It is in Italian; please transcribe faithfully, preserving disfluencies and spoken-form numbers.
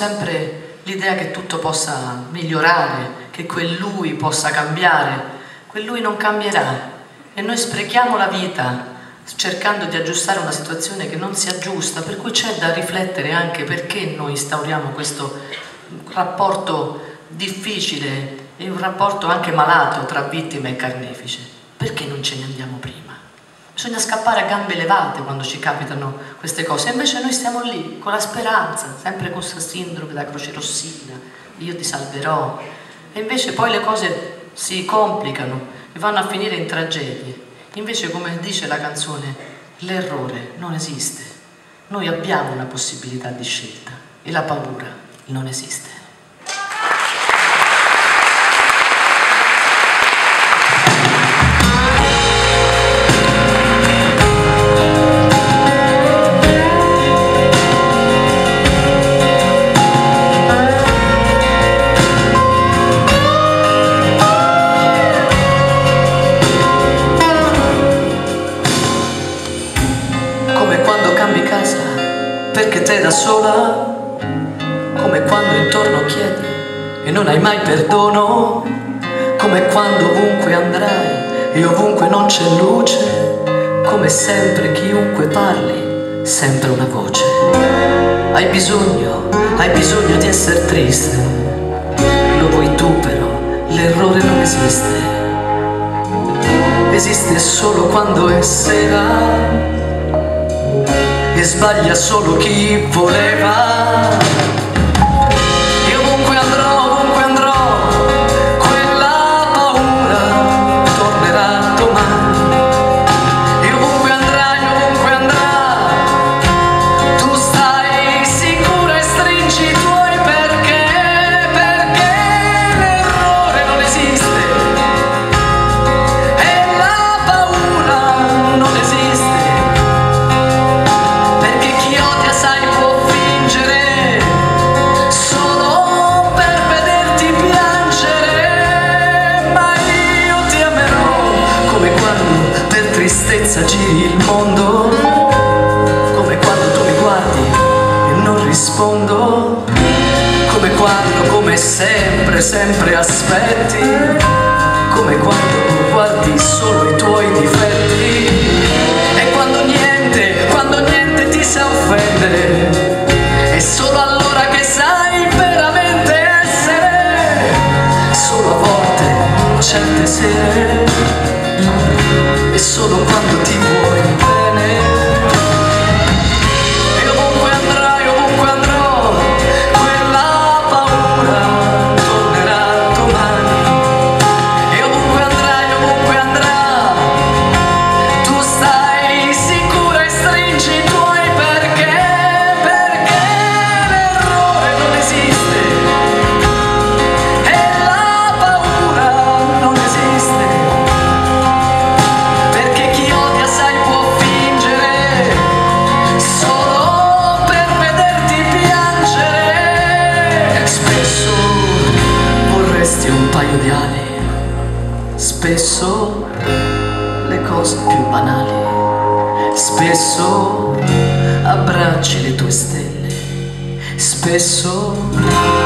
Sempre l'idea che tutto possa migliorare, che quel lui possa cambiare, quel lui non cambierà e noi sprechiamo la vita cercando di aggiustare una situazione che non si aggiusta, per cui c'è da riflettere anche perché noi instauriamo questo rapporto difficile e un rapporto anche malato tra vittime e carnefice. Perché non ce ne andiamo prima? Bisogna scappare a gambe levate quando ci capitano queste cose, e invece noi stiamo lì con la speranza, sempre con questa sindrome da croce rossina, io ti salverò, e invece poi le cose si complicano e vanno a finire in tragedie. Invece, come dice la canzone, l'errore non esiste, noi abbiamo una possibilità di scelta e la paura non esiste. Perché te da sola, come quando intorno chiedi e non hai mai perdono, come quando ovunque andrai e ovunque non c'è luce, come sempre chiunque parli, sempre una voce. Hai bisogno, hai bisogno di essere triste, lo vuoi tu però, l'errore non esiste, esiste solo quando è sera e sbaglia solo chi voleva. E ovunque andrò, ovunque andrò, quella paura tornerà domani. E ovunque andrai, ovunque andrà, tu stai sicura e stringi i tuoi perché, perché l'errore non esiste e la paura non esiste. Tristezza giri il mondo, come quando tu mi guardi e non rispondo, come quando, come sempre, sempre aspetti, come quando guardi solo i tuoi difetti, e quando niente, quando niente ti sa offendere, è solo allora che sai veramente essere, solo a volte, certe sere, e solo quando ti vuoi bene. E ovunque andrai, ovunque andrò, quella paura tornerà domani. E ovunque andrai, ovunque andrà, tu stai sicura e stringi i tuoi perché, perché l'errore non esiste e la paura non esiste. Un paio di ali, spesso le cose più banali, spesso abbracci le tue stelle, spesso